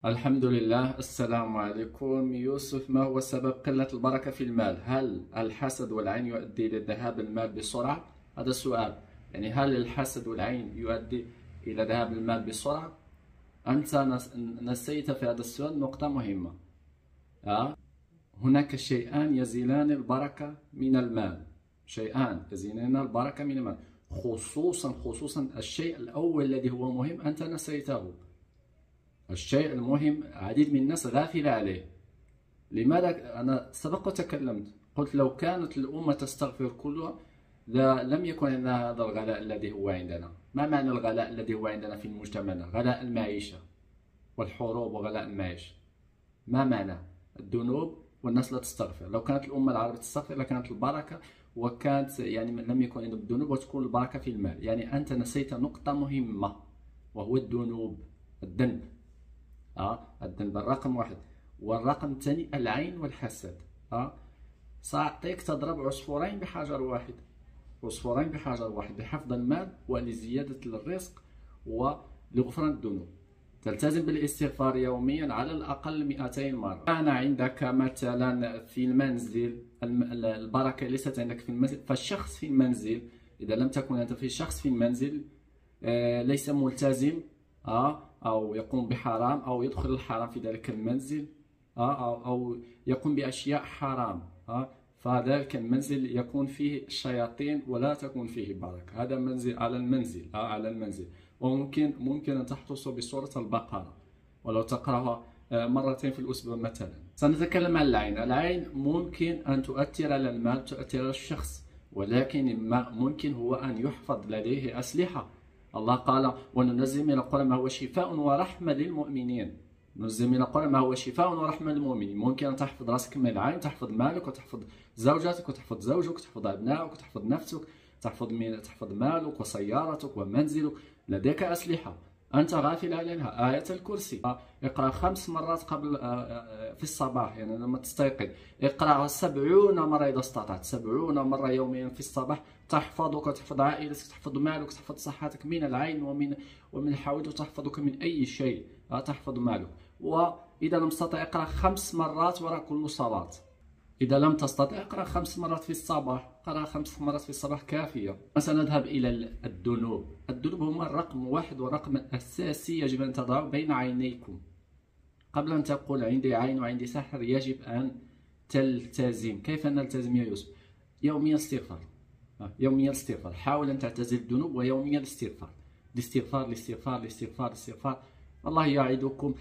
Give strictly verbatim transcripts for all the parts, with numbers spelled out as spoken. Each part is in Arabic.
الحمد لله. السلام عليكم يوسف. ما هو سبب قلة البركة في المال؟ هل الحسد والعين يؤدي إلى ذهاب المال بسرعة؟ هذا السؤال. يعني هل الحسد والعين يؤدي إلى ذهاب المال بسرعة؟ أنت نس- نسيت في هذا السؤال نقطة مهمة. أه؟ هناك شيئان يزيلان البركة من المال. شيئان يزيلان البركة من المال، خصوصا خصوصا الشيء الأول الذي هو مهم أنت نسيته. الشيء المهم عديد من الناس غافلة عليه. لماذا؟ أنا سبق وتكلمت، قلت لو كانت الأمة تستغفر كلها لم يكن عندنا هذا الغلاء الذي هو عندنا. ما معنى الغلاء الذي هو عندنا في مجتمعنا؟ غلاء المعيشة والحروب وغلاء المعيشة. ما معنى الذنوب والناس لا تستغفر؟ لو كانت الأمة العربية تستغفر لكانت البركة، وكانت يعني لم يكن عندهم الذنوب وتكون البركة في المال. يعني أنت نسيت نقطة مهمة وهو الذنوب، الذنب. اه الذنب الرقم واحد. والرقم الثاني العين والحسد. اه سأعطيك تضرب عصفورين بحجر واحد. عصفورين بحجر واحد، بحفظ المال ولزيادة الرزق ولغفران الذنوب. تلتزم بالاستغفار يوميا على الأقل مئتين مرة. كان عندك مثلا في المنزل البركة ليست عندك في المنزل، فالشخص في المنزل إذا لم تكن أنت في شخص في المنزل آه ليس ملتزم، آه أو يقوم بحرام أو يدخل الحرام في ذلك المنزل، آه أو, أو يقوم بأشياء حرام، آه فذلك المنزل يكون فيه الشياطين ولا تكون فيه بركة. هذا منزل على المنزل، آه على المنزل. وممكن ممكن أن تحرص بسورة البقرة ولو تقرأها مرتين في الأسبوع مثلا. سنتكلم عن العين. العين ممكن أن تؤثر على المال، تؤثر على الشخص، ولكن ما ممكن هو أن يحفظ لديه أسلحة. الله قال: وننزل من القرآن ما هو شفاء ورحمة للمؤمنين. ننزل من القرآن ما هو شفاء ورحمة للمؤمنين. ممكن أن تحفظ راسك من العين، تحفظ مالك، وتحفظ زوجتك، وتحفظ زوجك، وتحفظ أبنائك، وتحفظ نفسك، تحفظ من تحفظ مالك وسيارتك ومنزلك. لديك أسلحة أنت غافل عنها. آية الكرسي اقرأ خمس مرات قبل في الصباح، يعني لما تستيقظ. اقرأها سبعون مرة إذا استطعت، سبعون مرة يوميا في الصباح. تحفظك وتحفظ عائلتك، تحفظ مالك، تحفظ صحتك من العين ومن ومن الحوادث، وتحفظك من أي شيء. تحفظ مالك. وإذا لم تستطع اقرأ خمس مرات وراء كل صلاة. إذا لم تستطع اقرأ خمس مرات في الصباح. اقرأ خمس مرات في الصباح كافية. سنذهب إلى الذنوب. الذنوب هما الرقم واحد والرقم الأساسي يجب أن تضعه بين عينيكم. قبل أن تقول عندي عين وعندي سحر يجب أن تلتزم. كيف نلتزم يا يوسف؟ يوميا استغفار. يوميا استغفار. حاول أن تعتزل الذنوب ويوميا الاستغفار. الاستغفار الاستغفار الاستغفار الاستغفار. الله يعدكم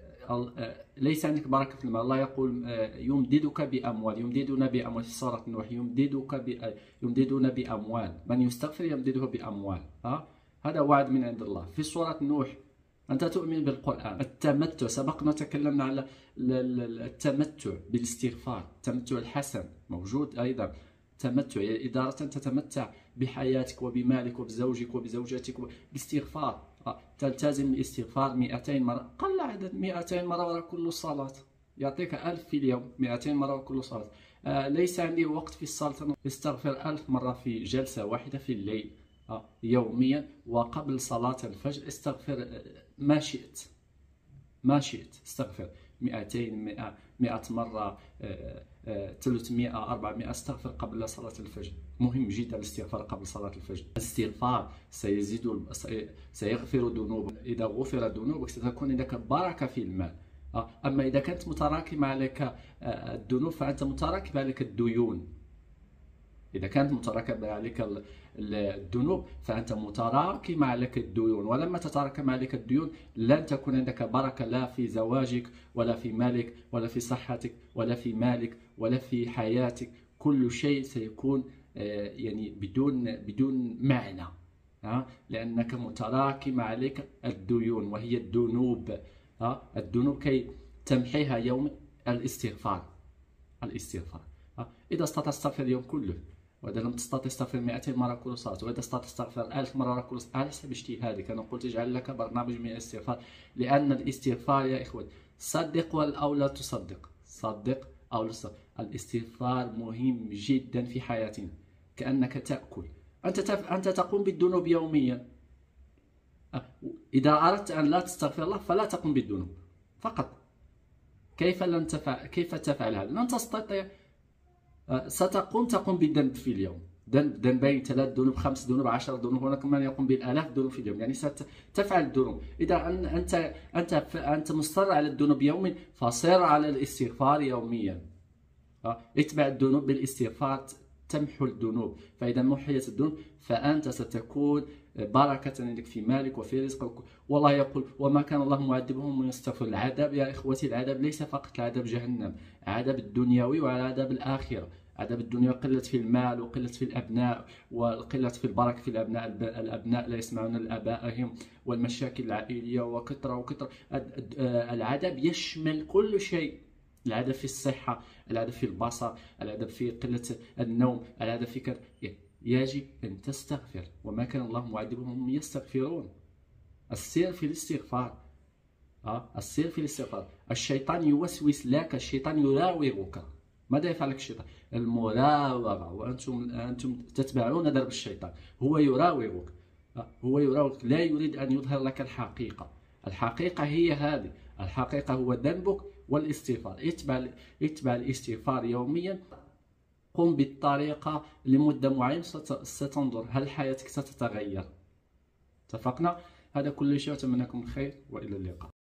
ليس عندك بركة في المال. الله يقول: يمددك بأموال. يمددنا بأموال في سورة نوح. يمددك ب... يمددنا بأموال. من يستغفر يمدده بأموال. ها؟ هذا وعد من عند الله في سورة نوح. أنت تؤمن بالقرآن. التمتع، سبقنا تكلمنا على التمتع بالاستغفار. التمتع الحسن موجود أيضا. تمتع إدارة تتمتع بحياتك وبمالك وبزوجك وبزوجتك بالاستغفار. تلتزم الاستغفار مئتين مرة. قل عدد مئتين مرة وراء كل صلاة. يعطيك ألف في اليوم. مئتين مرة وراء كل صلاة. آه ليس عندي وقت في الصلاة، استغفر ألف مرة في جلسة واحدة في الليل. آه يوميا. وقبل صلاة الفجر استغفر ما شئت ما شئت استغفر مئتين، مئة مئة مرة، ثلاثمئة، أربعمئة. استغفر قبل صلاة الفجر. مهم جدا الاستغفار قبل صلاة الفجر. الاستغفار سيزيد سيغفر ذنوبك. إذا غفر ذنوبك ستكون عندك بركة في المال. أما إذا كانت متراكمة عليك الذنوب فأنت متراكم عليك الديون. إذا كانت متراكمة عليك الذنوب فأنت متراكم عليك الديون، ولما تتراكم عليك الديون لن تكون عندك بركة، لا في زواجك ولا في مالك ولا في صحتك ولا في مالك ولا في حياتك. كل شيء سيكون يعني بدون بدون معنى، لأنك متراكم عليك الديون وهي الذنوب. الذنوب كي تمحيها يوم الاستغفار. الاستغفار إذا استطعت استغفر اليوم كله، وإذا لم تستطع استغفر مئتين مرة كل صلاة، وإذا استطعت استغفر ألف مرة كل صلاة على حسب اجتهادك. أنا قلت اجعل لك برنامج من الاستغفار، لأن الاستغفار يا إخوة صدق أو لا تصدق، صدق أو لا تصدق، الاستغفار مهم جدا في حياتنا. كأنك تأكل. أنت تف... أنت تقوم بالذنوب يوميا. إذا أردت أن لا تستغفر الله فلا تقوم بالذنوب. فقط. كيف لن تفعل كيف تفعل هذا؟ لن تستطيع. ستقوم تقوم بالذنب في اليوم، ذنب ذنبين ثلاث ذنوب خمس ذنوب عشر ذنوب، هناك من يقوم بالالاف الذنوب في اليوم، يعني ستفعل الذنوب. اذا انت انت انت مصر على الذنوب يوميا، فصر على الاستغفار يوميا. اتبع الذنوب بالاستغفار تمحو الذنوب، فاذا محيت الذنوب فانت ستكون بركة لك في مالك وفي رزقك. والله يقول وما كان الله معذبهم ويستغفر. العذاب يا اخوتي، العذاب ليس فقط العذاب جهنم، عذاب الدنيوي وعذاب الاخره. عذاب الدنيا قلة في المال وقلة في الأبناء وقلة في البركة في الأبناء، الأبناء لا يسمعون لآبائهم والمشاكل العائلية وكثرة وكثرة. العذاب يشمل كل شيء، العذاب في الصحة، العذاب في البصر، العذاب في قلة النوم، العذاب في كذا. يجب أن تستغفر، وما كان الله معذبهم هم يستغفرون. السير في الاستغفار، أه؟ السير في الاستغفار. الشيطان يوسوس لك، الشيطان يراوغك. ماذا يفعل لك الشيطان؟ المراوغة، وأنتم أنتم تتبعون درب الشيطان. هو يراوغك، أه؟ هو يراوغك، لا يريد أن يظهر لك الحقيقة. الحقيقة هي هذه، الحقيقة هو ذنبك والاستغفار. اتبع اتبع الاستغفار يوميا، قم بالطريقة لمدة معينة، ستنظر هل حياتك ستتغير. اتفقنا؟ هذا كل شيء، أتمنى لكم الخير وإلى اللقاء.